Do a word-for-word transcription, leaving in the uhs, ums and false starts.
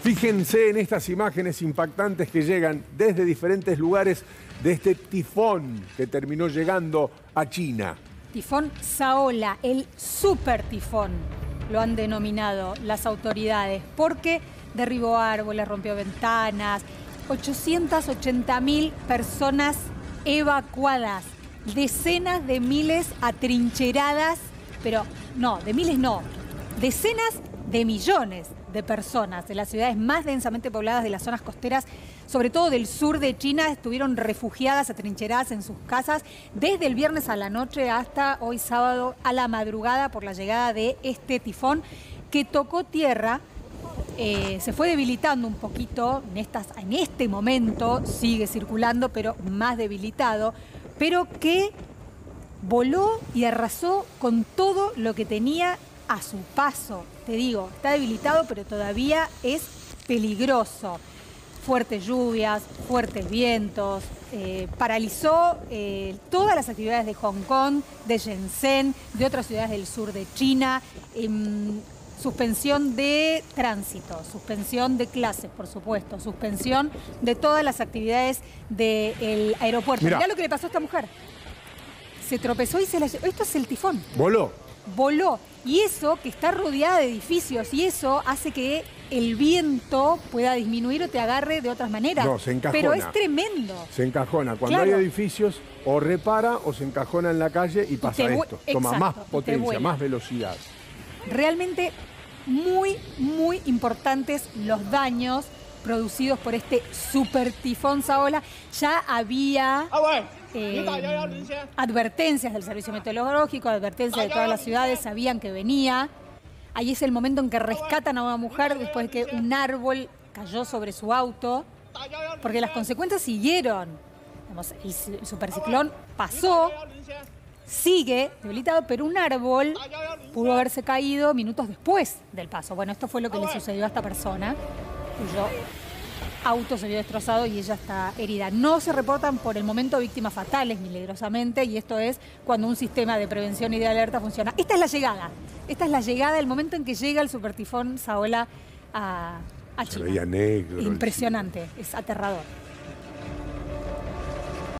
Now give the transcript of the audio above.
Fíjense en estas imágenes impactantes que llegan desde diferentes lugares de este tifón que terminó llegando a China. Tifón Saola, el super tifón, lo han denominado las autoridades, porque derribó árboles, rompió ventanas, ochocientas ochenta mil personas evacuadas, decenas de miles atrincheradas, pero no, de miles no, decenas de millones de personas de las ciudades más densamente pobladas de las zonas costeras, sobre todo del sur de China, estuvieron refugiadas, atrincheradas en sus casas desde el viernes a la noche hasta hoy sábado a la madrugada por la llegada de este tifón que tocó tierra. Eh, se fue debilitando un poquito en, estas, en este momento, sigue circulando, pero más debilitado, pero que voló y arrasó con todo lo que tenía a su paso. Te digo, está debilitado, pero todavía es peligroso. Fuertes lluvias, fuertes vientos, eh, paralizó eh, todas las actividades de Hong Kong, de Shenzhen, de otras ciudades del sur de China. Eh, suspensión de tránsito, suspensión de clases, por supuesto, suspensión de todas las actividades del aeropuerto. Mirá. Mirá lo que le pasó a esta mujer. Se tropezó y se la llevó. Esto es el tifón. Voló. Voló. Y eso, que está rodeada de edificios, y eso hace que el viento pueda disminuir o te agarre de otras maneras. No, se encajona. Pero es tremendo. Se encajona. Cuando claro. hay edificios, o repara o se encajona en la calle y pasa y esto. Toma exacto, más potencia, más velocidad. Realmente muy, muy importantes los daños producidos por este super tifón Saola. Ya había eh, advertencias del servicio meteorológico, advertencias de todas las ciudades, sabían que venía. Ahí es el momento en que rescatan a una mujer después de que un árbol cayó sobre su auto, porque las consecuencias siguieron. Digamos, el superciclón pasó, sigue debilitado, pero un árbol pudo haberse caído minutos después del paso. Bueno, esto fue lo que le sucedió a esta persona, cuyo auto se vio destrozado y ella está herida. No se reportan por el momento víctimas fatales, milagrosamente, y esto es cuando un sistema de prevención y de alerta funciona. Esta es la llegada. Esta es la llegada, el momento en que llega el supertifón Saola a, a China. Se veía negro. Impresionante, es aterrador.